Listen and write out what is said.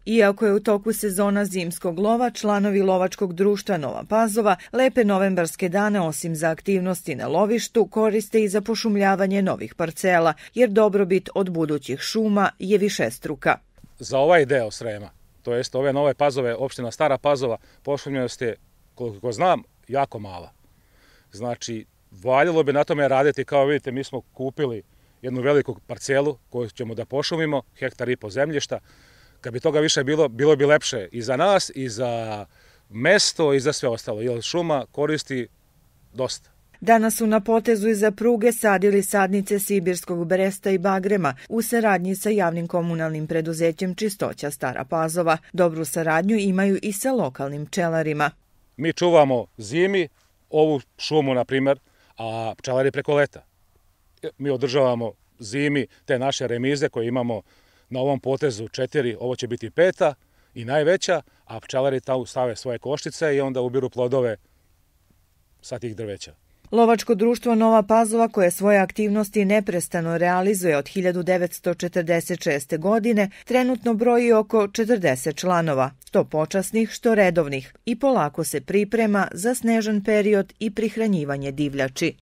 Iako je u toku sezona zimskog lova, članovi Lovačkog društva Nova Pazova lepe novembarske dane osim za aktivnosti na lovištu koriste i za pošumljavanje novih parcela, jer dobrobit od budućih šuma je višestruka. Za ovaj deo Srema, to jest ove Nove Pazove, opština Stara Pazova, pošumljenost je, koliko znam, jako mala. Znači, valjalo bi na tome raditi, kao vidite, mi smo kupili jednu veliku parcelu koju ćemo da pošumimo, 1,5 ha zemljišta. Kad bi toga više bilo, bilo bi lepše i za nas, i za mesto, i za sve ostalo, jer šuma koristi dosta. Danas su na potezu iza pruge sadili sadnice sibirskog bresta i bagrema u saradnji sa javnim komunalnim preduzećem Čistoća Stara Pazova. Dobru saradnju imaju i sa lokalnim pčelarima. Mi čuvamo zimi ovu šumu, na primjer, a pčelari preko leta. Mi održavamo zimi te naše remize koje imamo na ovom potezu 4, ovo će biti 5. i najveća, a pčelari tamo stave svoje koštice i onda ubiru plodove sa tih drveća. Lovačko društvo Nova Pazova, koje svoje aktivnosti neprestano realizuje od 1946. godine, trenutno broji oko 40 članova, što počasnih, što redovnih, i polako se priprema za snežan period i prihranjivanje divljači.